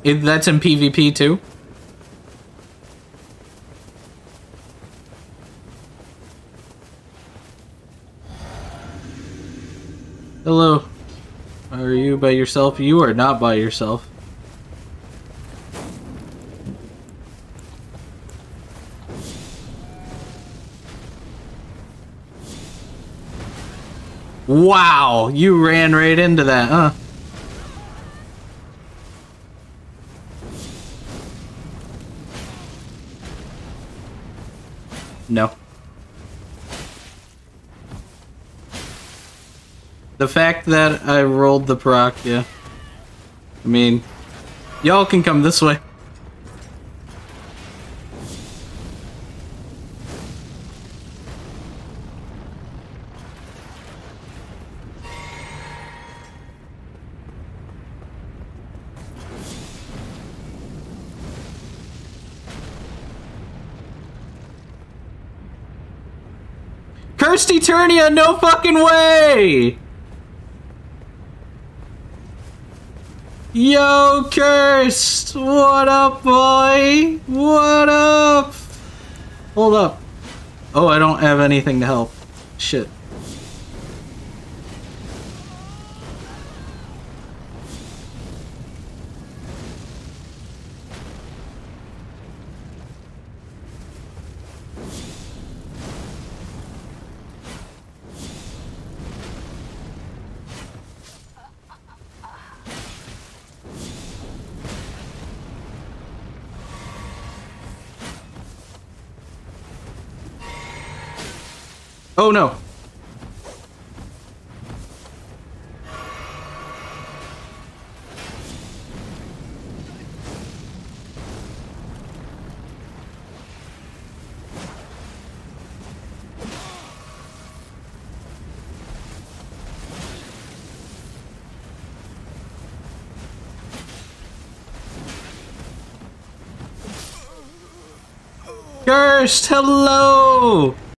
That's in PvP too? Hello. Are you by yourself? You are not by yourself. Wow, you ran right into that, huh? No. The fact that I rolled the proc, yeah. I mean, y'all can come this way. CursedEternia, no fucking way! Yo, Cursed! What up, boy? What up? Hold up. Oh, I don't have anything to help. Shit. Oh no. Cursed, hello!